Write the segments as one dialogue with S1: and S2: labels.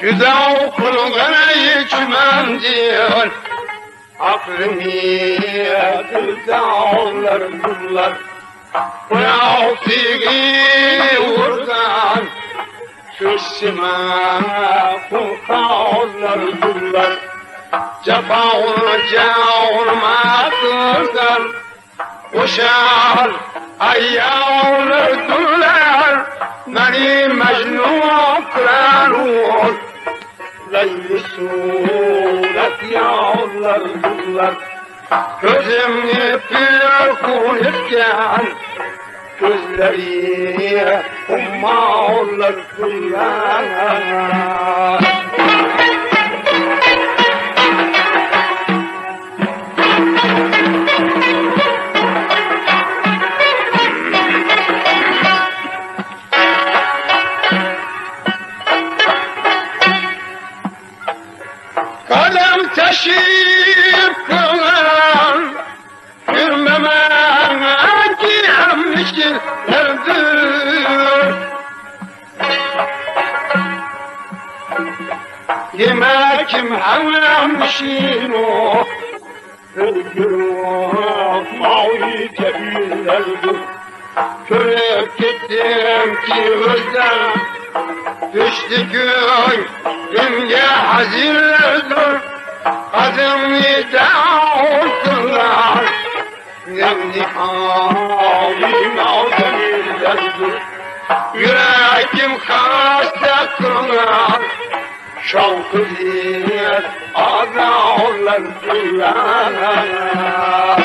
S1: Güzel kulgana içmem diyor. Aklımı dağlar durlar. Rafiqi vurdan Kışıma kulkağlar durlar. Cefa olmadırdan Koşar ayağlar durlar. Beni mecnun kıran ol. Leyli suret yağlar durlar. Gözümü bir kulüpken gözleri ummalar durlar. Kalem taşıyıp kılan Yürmeme girmişlerdir. Yemekim havlamışın o Ölgürüm mavi tebirlerdir. Körüp gittim ki özlem Düştü gönlümge hazirlerdir. Adımı dağıttılar. Nemli halim ağzımlardır. Yüreğim hasta kılar. Şavkı diye ağlardılar.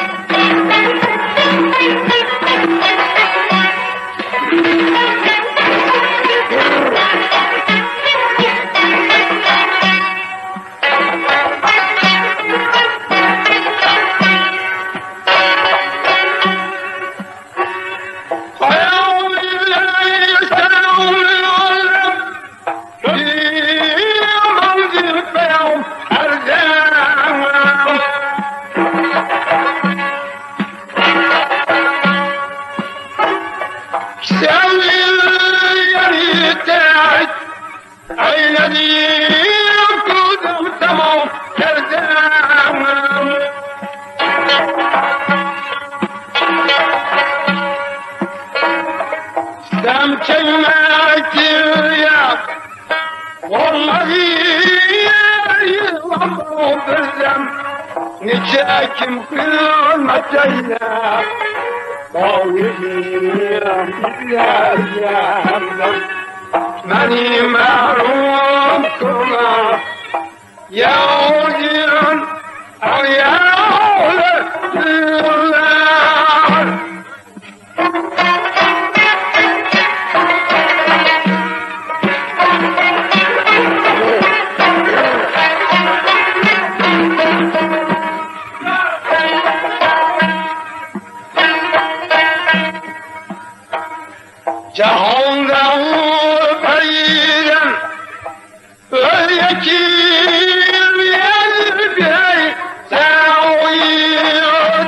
S1: Niçekim kılmatayla Bağırıyım yazarım Beni mahrum kıla Yağdırın ayağlardılar. Cahanda peyden öyle ki yer bey seviyet.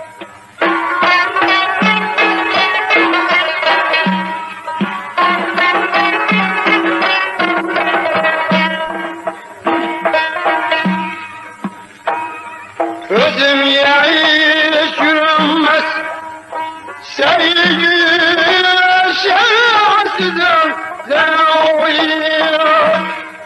S1: Gözüm yaş yürünmez sevgi şahsıdır zaviyet.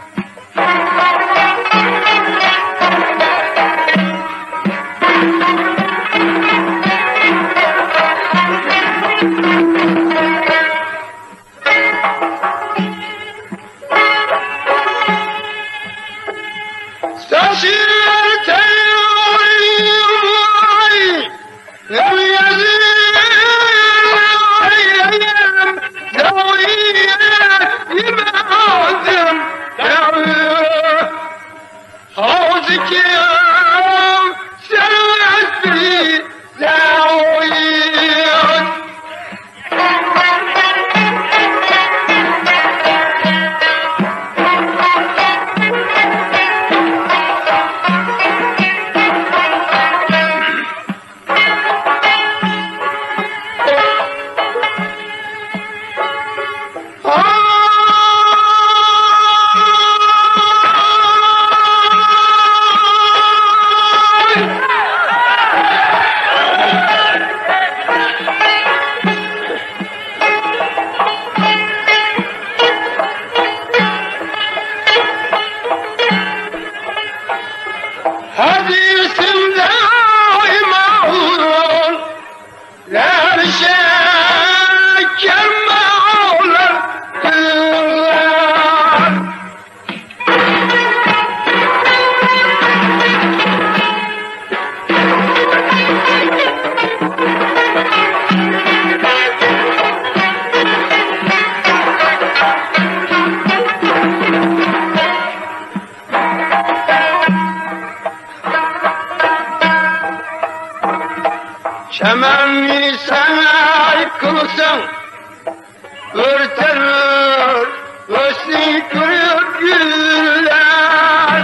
S1: Saçır teori How's olsan örter Özlü kırık güller.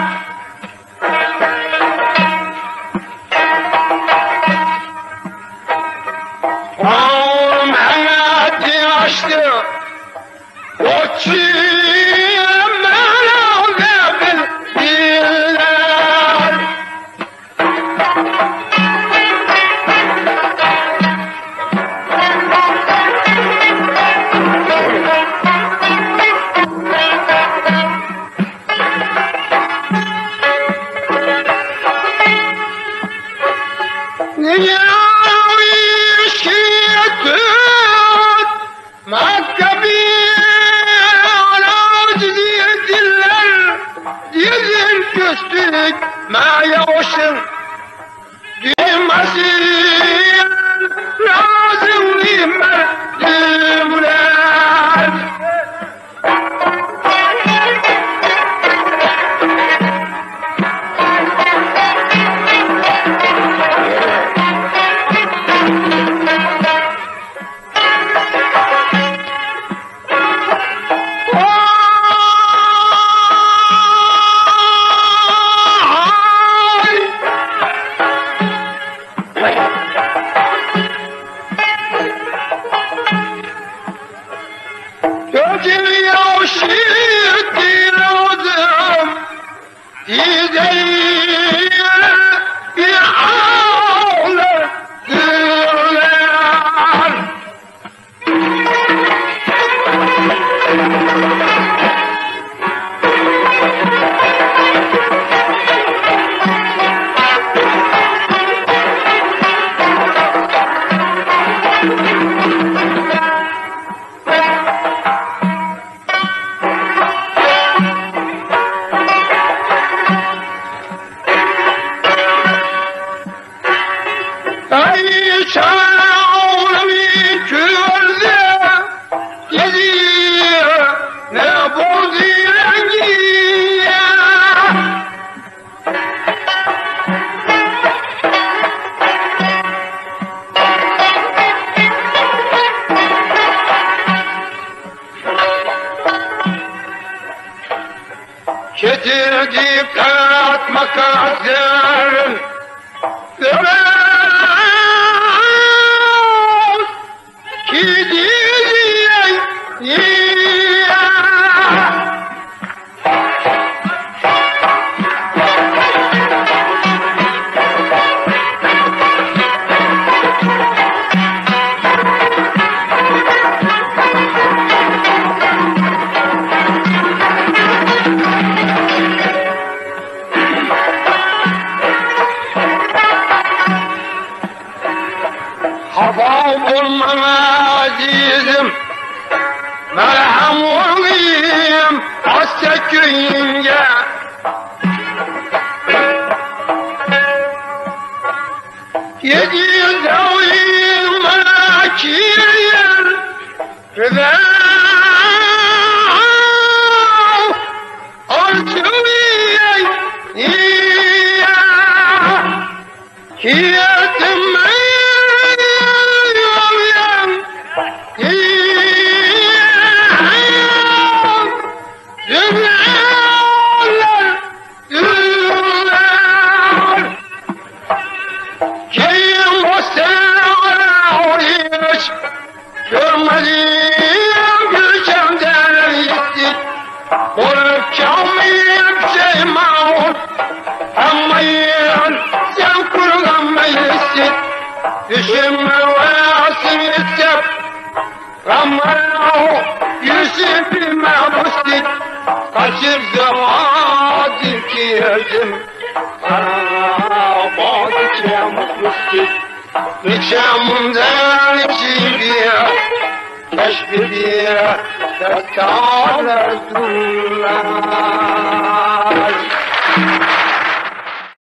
S1: Ağım hayatı açtı o çimen aldı diller. ما يوشن بمسير لازم لمرد Getirdi kanat makasın Hafam olmana azizim, merhem olayım hasta köyünce. Yedi zavim bana kiryer, güzel artılıyay, kiyetim Düşünme varsın istep Ramazan Yusuf'ime mustik Kaçırdı adım kirdim Bağdıkçam mustik Nikşamımdan içidiye Keşfidiye Destâlar durlar